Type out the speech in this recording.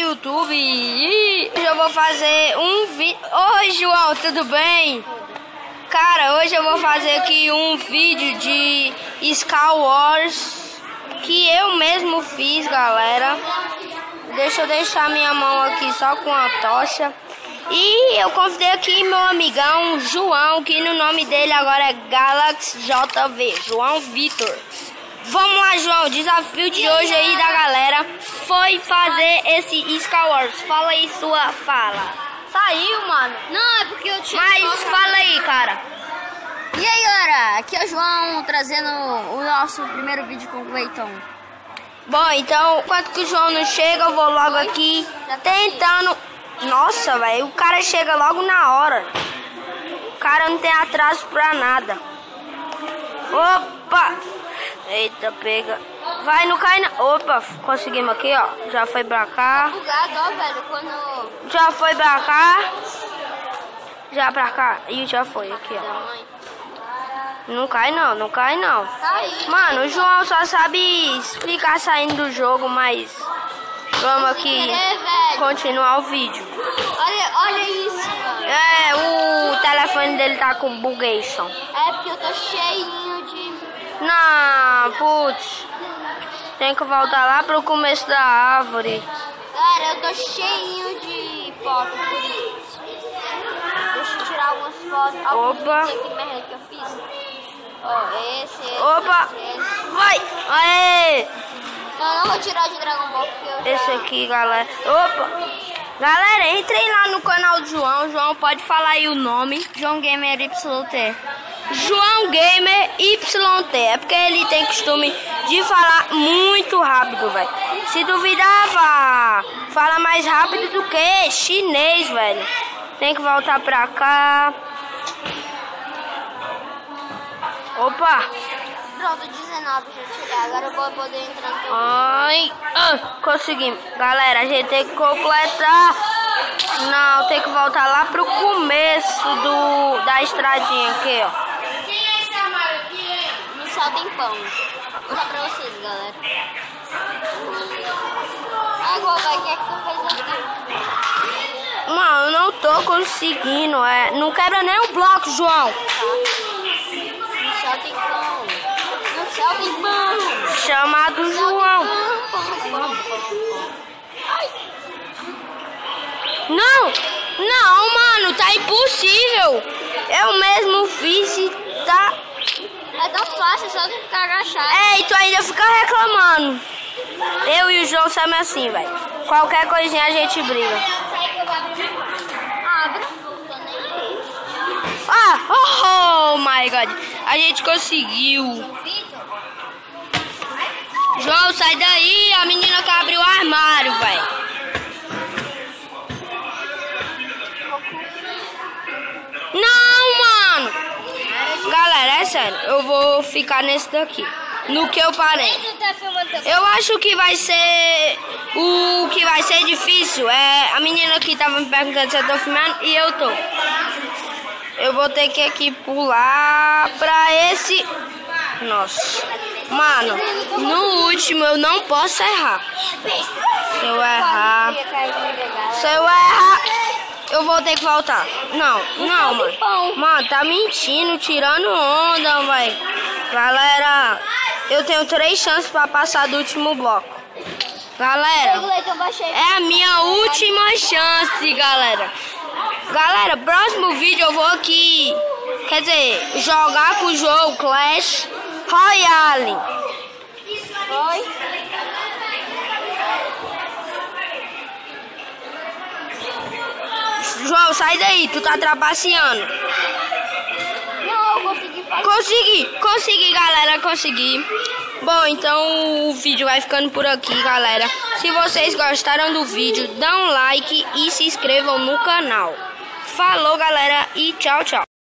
YouTube e hoje eu vou fazer um vídeo. Oi, João, tudo bem? Cara, hoje eu vou fazer aqui um vídeo de Star Wars que eu mesmo fiz, galera. Deixa eu deixar minha mão aqui só com a tocha. E eu convidei aqui meu amigão João, que no nome dele agora é Galaxy JV, João Vitor. Vamos lá, João, o desafio de hoje aí da galera foi fazer esse Star Wars. Fala aí sua fala. Saiu, mano. Não, é porque eu tinha... Mas fala aí, cara. E aí, galera, aqui é o João trazendo o nosso primeiro vídeo com o Cleiton. Bom, então, enquanto que o João não chega, eu vou logo aqui tentando... Nossa, velho, o cara chega logo na hora. O cara não tem atraso pra nada. Opa! Eita, pega. Vai, não cai na... Opa, conseguimos aqui, ó. Já foi pra cá. Bugado, ó, velho, quando... Já foi pra cá. Já pra cá. Ih, já foi aqui, ó. Não cai não, não cai não. Mano, o João só sabe ficar saindo do jogo, mas... Vamos aqui continuar o vídeo. Olha isso, mano. É, o telefone dele tá com bugation. É porque eu tô cheinho de... Não, putz. Tem que voltar lá pro começo da árvore. Cara, eu tô cheinho de foto por isso. Deixa eu tirar algumas fotos. Opa. Que merda que eu fiz. Ó, esse. Opa. Esse. Vai. Aê. Não vou tirar de Dragon Ball porque eu Esse aqui, galera. Opa. Galera, entrem lá no canal do João. O João pode falar aí o nome. João Gamer YT. João Gamer YT. É porque ele tem costume de falar muito rápido, velho. Se duvidar, fala mais rápido do que chinês, velho. Tem que voltar pra cá. Opa. Pronto, 19 já tirar. Agora eu vou poder entrar no... Ai, conseguimos. Galera, a gente tem que completar. Não, tem que voltar lá pro começo da estradinha aqui, ó. No sal tem pão. Vou mostrar pra vocês, galera. Agora vai, o que é que tu fez aqui? Mano, eu não tô conseguindo. Não quebra nem um bloco, João. No sal tem pão. No céu tem pão. Chamado João. Não, mano, tá impossível. Eu mesmo fiz e tá... É tão fácil, só tu ficar agachado. É, e tu ainda fica reclamando. Eu e o João somos assim, velho. Qualquer coisinha a gente briga. Abre. Oh my God. A gente conseguiu. João, sai daí. A menina que abriu o armário, velho. Não, mano. Galera, é sério. Eu vou ficar nesse daqui. No que eu parei. Eu acho que vai ser... O que vai ser difícil é... A menina que tava me perguntando se eu tô filmando e eu tô. Eu vou ter que aqui pular pra esse... Nossa. Mano, no último eu não posso errar. Se eu errar... Eu vou ter que voltar. Não, mano. Mano, tá mentindo, tirando onda, velho. Galera, eu tenho 3 chances pra passar do último bloco. Galera, é a minha última chance, galera. Galera, próximo vídeo eu vou aqui, quer dizer, jogar com o jogo Clash Royale. Oi? João, sai daí, tu tá trapaceando. Não, eu consegui fazer. Consegui, galera, consegui. Bom, então o vídeo vai ficando por aqui, galera. Se vocês gostaram do vídeo, dá um like e se inscrevam no canal. Falou, galera, e tchau, tchau.